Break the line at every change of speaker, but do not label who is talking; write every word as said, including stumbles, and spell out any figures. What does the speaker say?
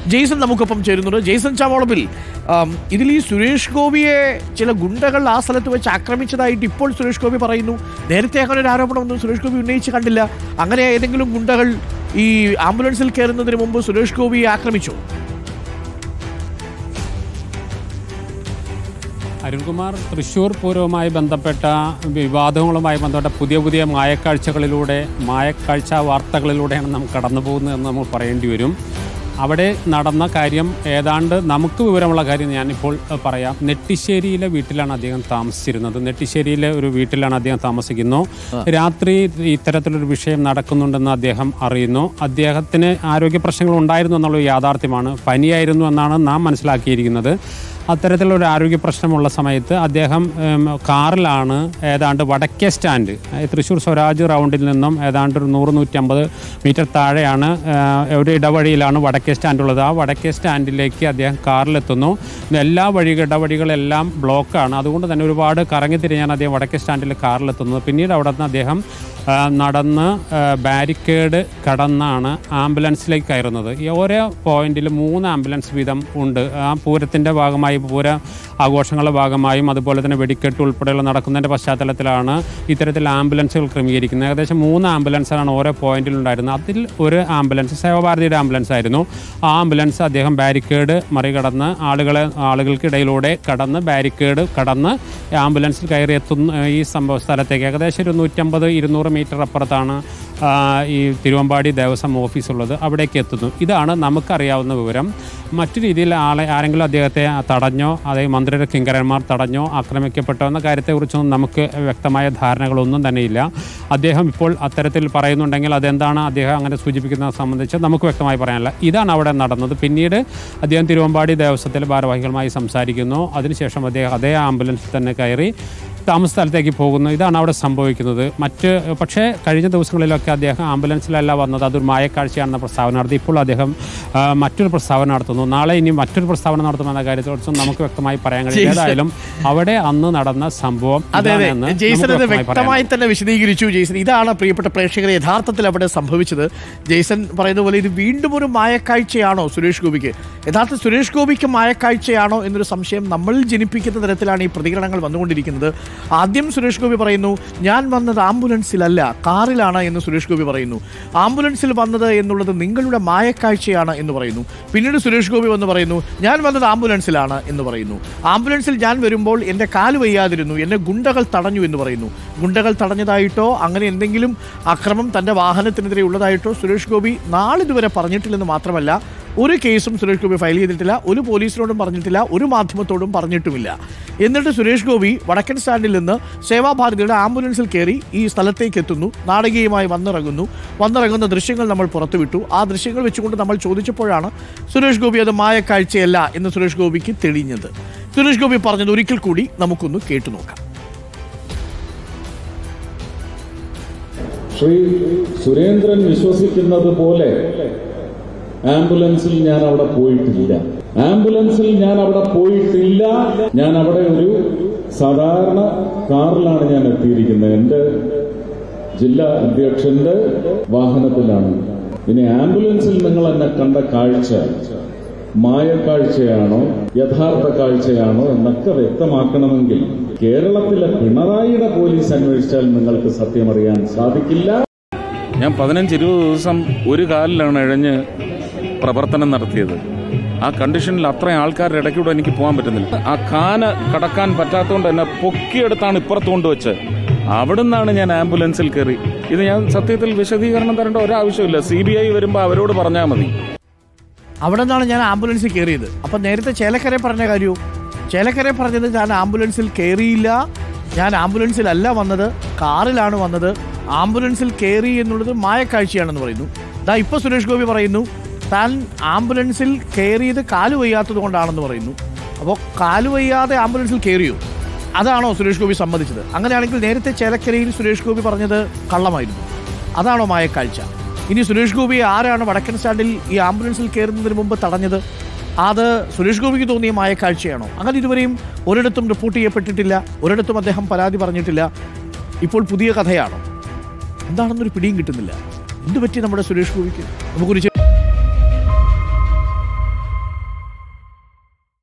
Jason നമുക്കൊപ്പം ചേരുന്നുണ്ട്. Jason ചാവോളപ്പിൽ, ഇതിൽ ഈ സുരേഷ് ഗോപിയെ ചില ഗുണ്ടകൾ ആ സ്ഥലത്ത് വെച്ച് ആക്രമിച്ചതായിട്ട് ഇപ്പോൾ സുരേഷ് ഗോപി പറയുന്നു. നേരത്തെ അങ്ങനെ ഒരു ആരോപണമൊന്നും സുരേഷ് ഗോപി ഉന്നയിച്ച് കണ്ടില്ല. അങ്ങനെ ഏതെങ്കിലും ഗുണ്ടകൾ ഈ ആംബുലൻസിൽ കയറുന്നതിന് മുമ്പ് സുരേഷ് ഗോപിയെ ആക്രമിച്ചോ?
അരുൺകുമാർ, തൃശ്ശൂർ പൂരവുമായി ബന്ധപ്പെട്ട വിവാദങ്ങളുമായി ബന്ധപ്പെട്ട പുതിയ പുതിയ മായക്കാഴ്ചകളിലൂടെ മായക്കാഴ്ച വാർത്തകളിലൂടെയാണ് നാം കടന്നു പോകുന്നതെന്ന് നമ്മൾ പറയേണ്ടി വരും. അവിടെ നടന്ന കാര്യം ഏതാണ്ട് നമുക്ക് വിവരമുള്ള കാര്യം ഞാനിപ്പോൾ പറയാം. നെട്ടിശ്ശേരിയിലെ വീട്ടിലാണ് അദ്ദേഹം താമസിച്ചിരുന്നത്. നെട്ടിശ്ശേരിയിലെ ഒരു വീട്ടിലാണ് അദ്ദേഹം താമസിക്കുന്നു. രാത്രി ഇത്തരത്തിലൊരു വിഷയം നടക്കുന്നുണ്ടെന്ന് അദ്ദേഹം അറിയുന്നു. അദ്ദേഹത്തിന് ആരോഗ്യ പ്രശ്നങ്ങൾ ഉണ്ടായിരുന്നു എന്നുള്ള യാഥാർത്ഥ്യമാണ്. പനിയായിരുന്നു എന്നാണ് നാം മനസ്സിലാക്കിയിരിക്കുന്നത്. അത്തരത്തിലൊരു ആരോഗ്യ പ്രശ്നമുള്ള സമയത്ത് അദ്ദേഹം കാറിലാണ് ഏതാണ്ട് വടക്കേ സ്റ്റാൻഡ്, തൃശ്ശൂർ സ്വരാജ് റൗണ്ടിൽ നിന്നും ഏതാണ്ട് ഒരു നൂറ് നൂറ്റമ്പത് മീറ്റർ താഴെയാണ് ഒരു ഇടവഴിയിലാണ് വടക്കേ സ്റ്റാൻഡുള്ളത്. ആ വടക്കേ സ്റ്റാൻഡിലേക്ക് അദ്ദേഹം കാറിലെത്തുന്നു. എല്ലാ വഴി ഇടവഴികളെല്ലാം ബ്ലോക്കാണ്. അതുകൊണ്ട് തന്നെ ഒരുപാട് കറങ്ങിത്തിരിഞ്ഞാണ് അദ്ദേഹം വടക്കേ സ്റ്റാൻഡിൽ കാറിലെത്തുന്നത്. പിന്നീട് അവിടെ നിന്ന് അദ്ദേഹം നടന്ന് ബാരിക്കേഡ് കടന്നാണ് ആംബുലൻസിലേക്ക് കയറുന്നത്. ഈ ഓരോ പോയിന്റിൽ മൂന്ന് ആംബുലൻസ് വീതം ഉണ്ട്. ആ പൂരത്തിൻ്റെ ഭാഗമായി, പൂര ആഘോഷങ്ങളുടെ ഭാഗമായും അതുപോലെ തന്നെ വെടിക്കെട്ട് ഉൾപ്പെടെയുള്ള നടക്കുന്നതിൻ്റെ പശ്ചാത്തലത്തിലാണ് ഇത്തരത്തിൽ ആംബുലൻസുകൾ ക്രമീകരിക്കുന്നത്. ഏകദേശം മൂന്ന് ആംബുലൻസാണ് ഓരോ പോയിന്റിലുണ്ടായിരുന്നത്. അതിൽ ഒരു ആംബുലൻസ് സേവാഭാരതിയുടെ ആംബുലൻസ് ആയിരുന്നു. ആ ആംബുലൻസ് അദ്ദേഹം ബാരിക്കേഡ് മറികടന്ന് ആളുകളെ ആളുകൾക്കിടയിലൂടെ കടന്ന് ബാരിക്കേഡ് കടന്ന് ആംബുലൻസിൽ കയറി എത്തുന്ന ഈ സംഭവ സ്ഥലത്തേക്ക് ഏകദേശം ഒരു നൂറ്റമ്പത് ഇരുന്നൂറ് മീറ്റർ അപ്പുറത്താണ് ഈ തിരുവമ്പാടി ദേവസ്വം ഓഫീസുള്ളത്. അവിടേക്ക് എത്തുന്നു. ഇതാണ് നമുക്കറിയാവുന്ന വിവരം. മറ്റു രീതിയിൽ ആളെ ആരെങ്കിലും അദ്ദേഹത്തെ തടഞ്ഞോ, അതായത് മന്ത്രിയുടെ കിങ്കരന്മാർ തടഞ്ഞോ ആക്രമിക്കപ്പെട്ടോ എന്ന കാര്യത്തെക്കുറിച്ചൊന്നും നമുക്ക് വ്യക്തമായ ധാരണകളൊന്നും തന്നെയില്ല. അദ്ദേഹം ഇപ്പോൾ അത്തരത്തിൽ പറയുന്നുണ്ടെങ്കിൽ അതെന്താണ് അദ്ദേഹം അങ്ങനെ സൂചിപ്പിക്കുന്നത് സംബന്ധിച്ച് നമുക്ക് വ്യക്തമായി പറയാനില്ല. ഇതാണ് അവിടെ നടന്നത്. പിന്നീട് അദ്ദേഹം തിരുവമ്പാടി ദേവസ്വത്തിലെ ഭാരവാഹികളുമായി സംസാരിക്കുന്നു. അതിനുശേഷം അദ്ദേഹം അതേ ആംബുലൻസിൽ തന്നെ കയറി താമസ സ്ഥലത്തേക്ക് പോകുന്നു. ഇതാണ് അവിടെ സംഭവിക്കുന്നത്. മറ്റ് പക്ഷേ കഴിഞ്ഞ ദിവസങ്ങളിലൊക്കെ അദ്ദേഹം ആംബുലൻസിലല്ല വന്നത്, അതൊരു മായക്കാഴ്ചയാണെന്ന പ്രസ്താവന നടത്തി. ഇപ്പോൾ അദ്ദേഹം മറ്റൊരു പ്രസ്താവന നടത്തുന്നു. നാളെ ഇനി മറ്റൊരു പ്രസ്താവന നടത്തുമെന്ന കാര്യത്തെക്കുറിച്ചും നമുക്ക് വ്യക്തമായി പറയാൻ കഴിയും. ഏതായാലും അവിടെ അന്ന് നടന്ന സംഭവം
വ്യക്തമായി തന്നെ വിശദീകരിച്ചു. ജെയ്സൺ, ഇതാണ് പ്രിയപ്പെട്ട പ്രേക്ഷകരെ യഥാർത്ഥത്തിൽ അവിടെ സംഭവിച്ചത്. ജെയ്സൺ പറയുന്ന പോലെ ഇത് വീണ്ടും ഒരു മായക്കാഴ്ചയാണോ സുരേഷ് ഗോപിക്ക്? യഥാർത്ഥ സുരേഷ് ഗോപിക്ക് മായക്കാഴ്ചയാണോ എന്നൊരു സംശയം നമ്മളിൽ ജനിപ്പിക്കുന്ന തരത്തിലാണ് ഈ പ്രതികരണങ്ങൾ വന്നുകൊണ്ടിരിക്കുന്നത്. ആദ്യം സുരേഷ് ഗോപി പറയുന്നു, ഞാൻ വന്നത് ആംബുലൻസിലല്ല കാറിലാണ് എന്ന് സുരേഷ് ഗോപി പറയുന്നു. ആംബുലൻസിൽ വന്നത് എന്നുള്ളത് നിങ്ങളുടെ മായക്കാഴ്ചയാണ് എന്ന് പറയുന്നു. പിന്നീട് സുരേഷ് ഗോപി വന്ന് പറയുന്നു, ഞാൻ വന്നത് ആംബുലൻസിലാണ് എന്ന് പറയുന്നു. ആംബുലൻസിൽ ഞാൻ വരുമ്പോൾ എൻ്റെ കാല് വയ്യാതിരുന്നു, എന്നെ ഗുണ്ടകൾ തടഞ്ഞു എന്ന് പറയുന്നു. ഗുണ്ടകൾ തടഞ്ഞതായിട്ടോ അങ്ങനെ എന്തെങ്കിലും അക്രമം തൻ്റെ വാഹനത്തിനെതിരെ ഉള്ളതായിട്ടോ സുരേഷ് ഗോപി നാളിതുവരെ പറഞ്ഞിട്ടില്ലെന്ന് മാത്രമല്ല, ഒരു കേസും സുരേഷ് ഗോപി ഫയൽ ചെയ്തിട്ടില്ല, ഒരു പോലീസിനോടും പറഞ്ഞിട്ടില്ല, ഒരു മാധ്യമത്തോടും പറഞ്ഞിട്ടുമില്ല. എന്നിട്ട് സുരേഷ് ഗോപി വടക്കൻ സ്റ്റാൻഡിൽ നിന്ന് സേവാഭാരതിയുടെ ആംബുലൻസിൽ കയറി ഈ സ്ഥലത്തേക്ക് എത്തുന്നു. നാടകീയമായി വന്നിറങ്ങുന്നു. വന്നിറങ്ങുന്ന ദൃശ്യങ്ങൾ നമ്മൾ പുറത്തുവിട്ടു. ആ ദൃശ്യങ്ങൾ വെച്ചുകൊണ്ട് നമ്മൾ ചോദിച്ചപ്പോഴാണ് സുരേഷ് ഗോപി അത് മായക്കാഴ്ചയല്ല എന്ന് സുരേഷ് ഗോപിക്ക് തെളിഞ്ഞത്. സുരേഷ് ഗോപി പറഞ്ഞത് ഒരിക്കൽ കൂടി നമുക്കൊന്ന് കേട്ടു നോക്കാം.
ശ്രീ സുരേന്ദ്രൻ വിശ്വസിക്കുന്നത് പോലെ ആംബുലൻസിൽ ഞാൻ അവിടെ പോയിട്ടില്ല. ആംബുലൻസിൽ ഞാൻ അവിടെ പോയിട്ടില്ല. ഞാൻ അവിടെ ഒരു സാധാരണ കാറിലാണ് ഞാൻ എത്തിയിരിക്കുന്നത്. എന്റെ ജില്ലാ അധ്യക്ഷന്റെ വാഹനത്തിലാണ്. ഇനി ആംബുലൻസിൽ നിങ്ങൾ എന്നെ കണ്ട കാഴ്ച മായക്കാഴ്ചയാണോ യഥാർത്ഥ കാഴ്ചയാണോ എന്നൊക്കെ വ്യക്തമാക്കണമെങ്കിൽ കേരളത്തിലെ പിണറായിയുടെ പോലീസ് അന്വേഷിച്ചാൽ നിങ്ങൾക്ക് സത്യമറിയാൻ സാധിക്കില്ല.
ഞാൻ പതിനഞ്ച് ഇരുപത് ദിവസം ഒരു കാലിലാണ് ഇഴഞ്ഞ് പ്രവർത്തനം നടത്തിയത്. ആ കണ്ടീഷനിൽ അത്രയും ആൾക്കാരുടെ ഇടയ്ക്കൂടെ എനിക്ക് പോകാൻ പറ്റുന്നില്ല. ആ കാന കടക്കാൻ പറ്റാത്തതുകൊണ്ട് എന്നെ പൊക്കിയെടുത്താണ് ഇപ്പുറത്ത് കൊണ്ടുവച്ച്. അവിടെ നിന്നാണ് ഞാൻ ആംബുലൻസിൽ കയറി. ഇത് ഞാൻ സത്യത്തിൽ വിശദീകരണം തരേണ്ട ഒരാവശ്യമില്ല. സി ബി ഐ വരുമ്പോൾ അവരോട് പറഞ്ഞാൽ മതി.
അവിടെ നിന്നാണ് ഞാൻ ആംബുലൻസിൽ കയറിയത്. അപ്പം നേരത്തെ ചേലക്കര പറഞ്ഞ കാര്യവും ചേലക്കര പറഞ്ഞത് ഞാൻ ആംബുലൻസിൽ കയറിയില്ല, ഞാൻ ആംബുലൻസിലല്ല വന്നത്, കാറിലാണ് വന്നത്, ആംബുലൻസിൽ കയറി എന്നുള്ളത് മായക്കാഴ്ചയാണെന്ന് പറയുന്നു. ദാ ഇപ്പോൾ സുരേഷ് ഗോപി പറയുന്നു താൻ ആംബുലൻസിൽ കയറിയത് കാല് വയ്യാത്തത് കൊണ്ടാണെന്ന് പറയുന്നു. അപ്പോൾ കാല് വയ്യാതെ ആംബുലൻസിൽ കയറിയോ? അതാണോ സുരേഷ് ഗോപി സമ്മതിച്ചത്? അങ്ങനെയാണെങ്കിൽ നേരത്തെ ചേലക്കരയിൽ സുരേഷ് ഗോപി പറഞ്ഞത് കള്ളമായിരുന്നു. അതാണോ മായക്കാഴ്ച? ഇനി സുരേഷ് ഗോപിയെ ആരാണ് വടക്കൻ സ്റ്റാൻഡിൽ ഈ ആംബുലൻസിൽ കയറുന്നതിന് മുമ്പ് തടഞ്ഞത്? അത് സുരേഷ് ഗോപിക്ക് തോന്നിയ മായക്കാഴ്ചയാണോ? അങ്ങനെ ഇതുവരെയും ഒരിടത്തും റിപ്പോർട്ട് ചെയ്യപ്പെട്ടിട്ടില്ല, ഒരിടത്തും അദ്ദേഹം പരാതി പറഞ്ഞിട്ടില്ല. ഇപ്പോൾ പുതിയ കഥയാണോ? എന്താണെന്നൊരു പിടിയും കിട്ടുന്നില്ല. എന്ത് പറ്റി നമ്മുടെ സുരേഷ് ഗോപിക്ക്? നമുക്കൊരു